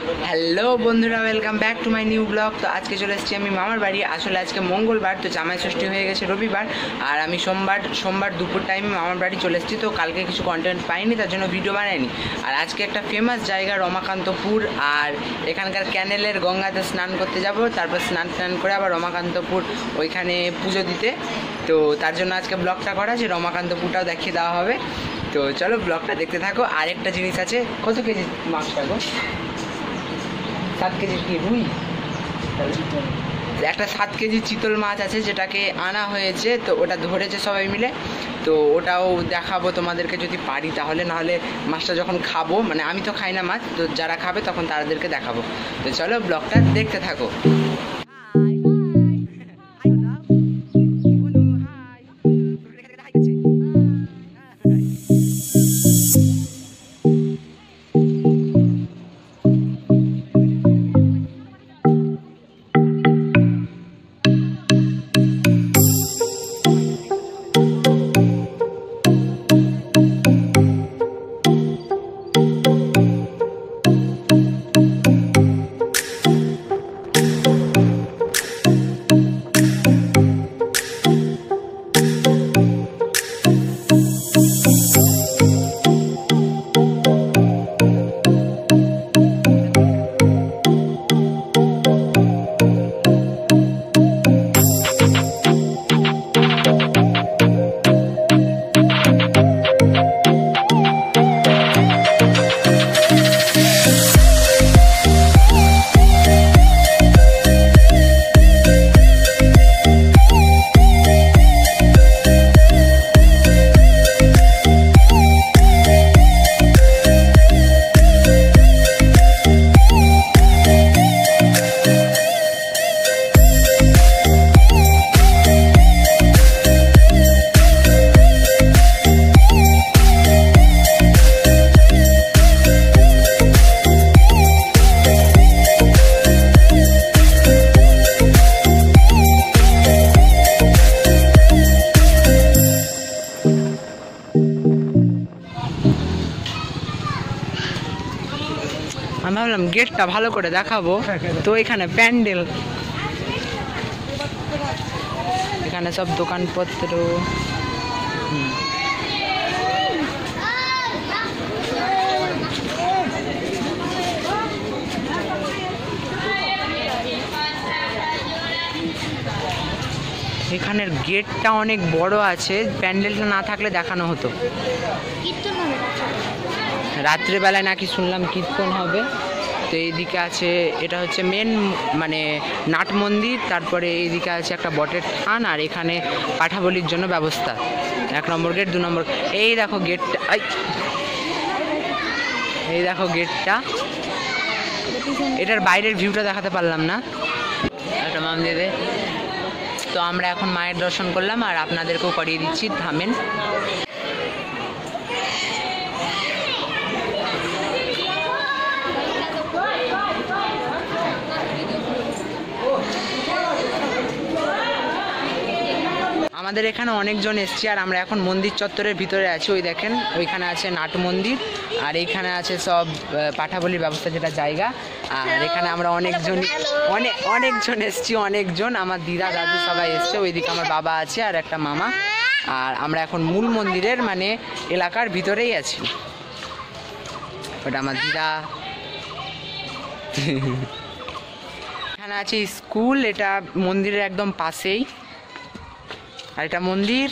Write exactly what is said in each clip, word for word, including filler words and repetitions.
Hello বন্ধুরা, welcome back to my new blog. তো আজকে চলে এসেছি আমি মামার বাড়ি। আসলে আজকে মঙ্গলবার, তো জামাই ষষ্ঠী হয়ে গেছে রবিবার, আর আমি সোমবার সোমবার দুপুর টাইমে মামার বাড়ি চলে এসেছি। তো কালকে কিছু কন্টেন্ট পাইনি, তার জন্য ভিডিও বানাইনি। আর আজকে একটা ফেমাস জায়গা রমাকান্তপুর, আর এখানকার ক্যানেলের গঙ্গাতে স্নান করতে যাব, তারপর স্নান স্নান করে আবার রমাকান্তপুর ওইখানে পুজো দিতে। তো তার জন্য আজকে ব্লগটা করা, যে রমাকান্তপুরটাও দেখিয়ে দেওয়া হবে। তো চলো ব্লগটা দেখতে থাকো। আর একটা জিনিস আছে, কত কেজি মাছটা গো? সাত কেজির কি রুই? একটা সাত কেজি চিতল মাছ আছে, যেটাকে আনা হয়েছে। তো ওটা ধরেছে সবাই মিলে, তো ওটাও দেখাবো তোমাদেরকে যদি পারি তাহলে। নাহলে মাছটা যখন খাবো, মানে আমি তো খাই না মাছ, তো যারা খাবে তখন তাদেরকে দেখাবো। তো চলো ব্লগটা দেখতে থাকো। আমি ভাবলাম গেটটা ভালো করে দেখাবো। তো এখানে প্যান্ডেল, এখানে সব দোকানপত্র। হুম এখানের গেটটা অনেক বড় আছে, প্যান্ডেলটা না থাকলে দেখানো হতো। রাত্রেবেলায় নাকি শুনলাম কীর্তন হবে। তো এইদিকে আছে, এটা হচ্ছে মেন মানে নাট মন্দির। তারপরে এইদিকে আছে একটা বটের থান, আর এখানে পাঠাবলির জন্য ব্যবস্থা। এক নম্বর গেট, দু নম্বর। এই দেখো গেটটা, এই দেখো গেটটা। এটার বাইরের ভিউটা দেখাতে পারলাম না, একটা মাম দিয়ে দে। তো আমরা এখন মায়ের দর্শন করলাম, আর আপনাদেরকেও করিয়ে দিচ্ছি, থামেন। আমাদের এখানে অনেকজন এসছে, আর আমরা এখন মন্দির চত্বরের ভিতরে আছি। ওই দেখেন, ওইখানে আছে নাট মন্দির, আর এইখানে আছে সব পাঠাবলির ব্যবস্থা, যেটা জায়গা। আর এখানে আমরা অনেকজন অনেক অনেকজন এসছি, অনেকজন। আমার দিদা দাদু সবাই এসছে। ওইদিকে আমার বাবা আছে আর একটা মামা। আর আমরা এখন মূল মন্দিরের মানে এলাকার ভিতরেই আছি। ওটা আমার দিদা। এখানে আছে স্কুল, এটা মন্দিরের একদম পাশেই। আর এটা মন্দির,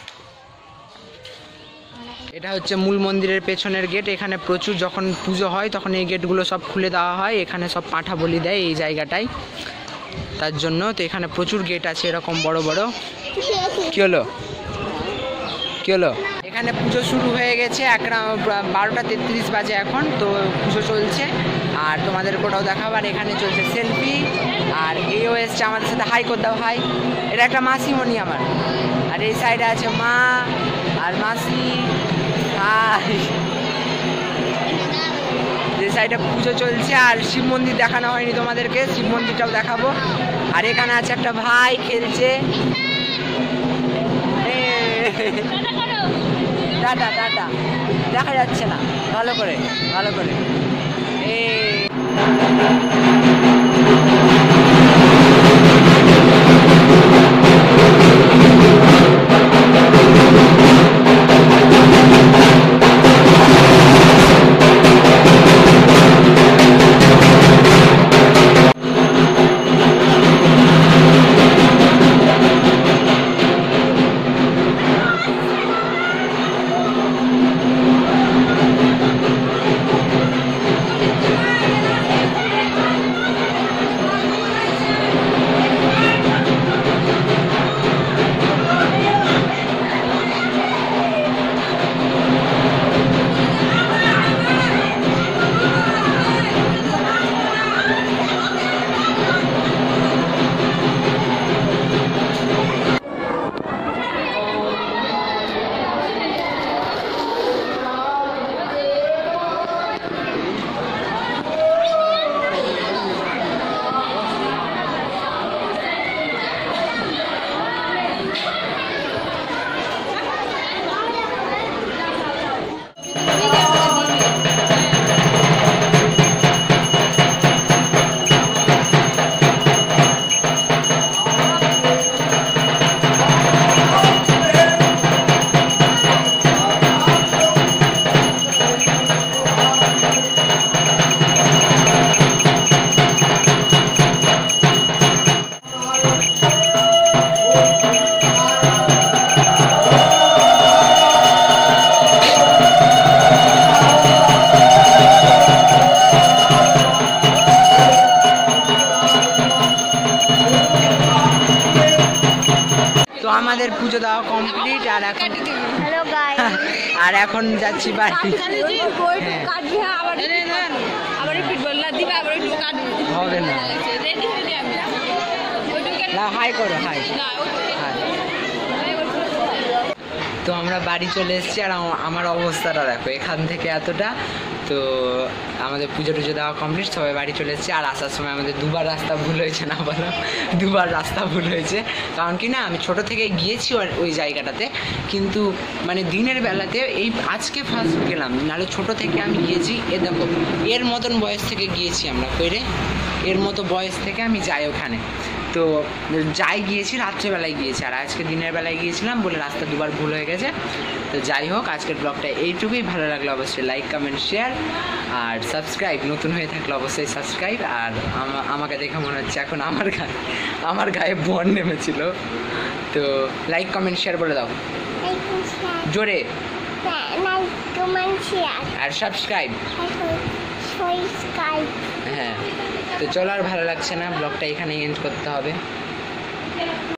এটা হচ্ছে মূল মন্দিরের পেছনের গেট। এখানে প্রচুর যখন পুজো হয় তখন এই গেটগুলো সব খুলে দেওয়া হয়। এখানে সব পাঁঠা বলি দেয় এই জায়গাটায়, তার জন্য। তো এখানে প্রচুর গেট আছে এরকম বড় বড়। কি হলো কি হলো এখানে পুজো শুরু হয়ে গেছে, এক বারোটা তেত্রিশ বাজে এখন। তো পুজো চলছে, আর তোমাদের কোটাও দেখাবো। আর এখানে চলছে সেলফি, আর এও এসছে আমাদের সাথে। হাই করে দাও, হাই। এটা একটা মাসিমণি আমার। আর এই সাইডে আছে মা আর মাসি। হাই। যে সাইডে পুজো চলছে। আর শিব মন্দির দেখানো হয়নি তোমাদেরকে, শিব মন্দিরটাও দেখাবো। আর এখানে আছে একটা ভাই খেলছে। টাটা টাটা, দেখা যাচ্ছে না ভালো করে, ভালো করে। এই আমাদের পুজো দেওয়া কমপ্লিট আর এখন হ্যালো গাইস আর এখন যাচ্ছি বাড়ি। হবে না, হাই করো, হাই। তো আমরা বাড়ি চলে এসেছি আর আমার অবস্থাটা দেখো, এখান থেকে এতটা। তো আমাদের পুজো টুজো দেওয়া কমপ্লিট, সবাই বাড়ি চলে এসেছি। আর আসার সময় আমাদের দুবার রাস্তা ভুল হয়েছে, না বলো দুবার রাস্তা ভুল হয়েছে। কারণ কি না, আমি ছোট থেকে গিয়েছি ওই জায়গাটাতে, কিন্তু মানে দিনের বেলাতে এই আজকে ফার্স্ট গেলাম, নাহলে ছোট থেকে আমি গিয়েছি। এ দেখো এর মতন বয়স থেকে গিয়েছি আমরা, কইরে এর মতো বয়স থেকে আমি যাই ওখানে। তো যাই গিয়েছি রাত্রেবেলায় গিয়েছি, আর আজকে দিনের বেলায় গিয়েছিলাম বলে রাস্তা দুবার ভুল হয়ে গেছে। তো যাই হোক, আজকের ব্লগটা এইটুকুই। ভালো লাগলো অবশ্যই লাইক কমেন্ট শেয়ার আর সাবস্ক্রাইব, নতুন হয়ে থাকলে অবশ্যই সাবস্ক্রাইব। আর আমাকে দেখে মনে হচ্ছে এখন আমার গায়ে আমার গায়ে বন নেমেছিল। তো লাইক কমেন্ট শেয়ার বলে দাও জোরে, আর সাবস্ক্রাইব। হ্যাঁ, তো চলো আর ভালো লাগছে না, ব্লগটা এখানে এন্ড করতে হবে।